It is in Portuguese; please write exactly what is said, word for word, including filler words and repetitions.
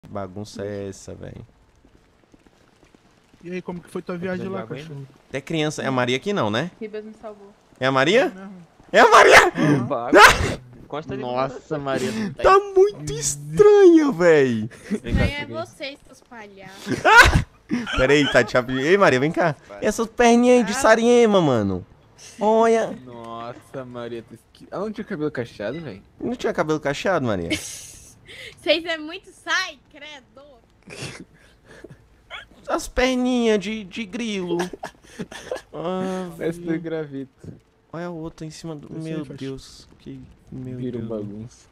Bagunça é essa, velho? E aí, como que foi tua viagem lá, cachorro? Até criança. É a Maria aqui não, né? Ribas me salvou. É a Maria? Mesmo. É a Maria! Consta de Nossa, Maria. Tá muito estranha, véi. Vem cá, Quem é segui. vocês, seus palhaços? Pera aí, Tati. Ei, Maria, vem cá. Essas perninhas aí de Sariema, mano. Olha. Nossa, Maria, tu esqui... Ela não tinha cabelo cacheado, velho? Não tinha cabelo cacheado, Maria? Vocês é muito sai, credo. As perninhas de, de grilo. Ah, Parece do gravito. olha a outra em cima do... Esse aí Meu faz- Deus. Que... Meu Vira um Deus. bagunço.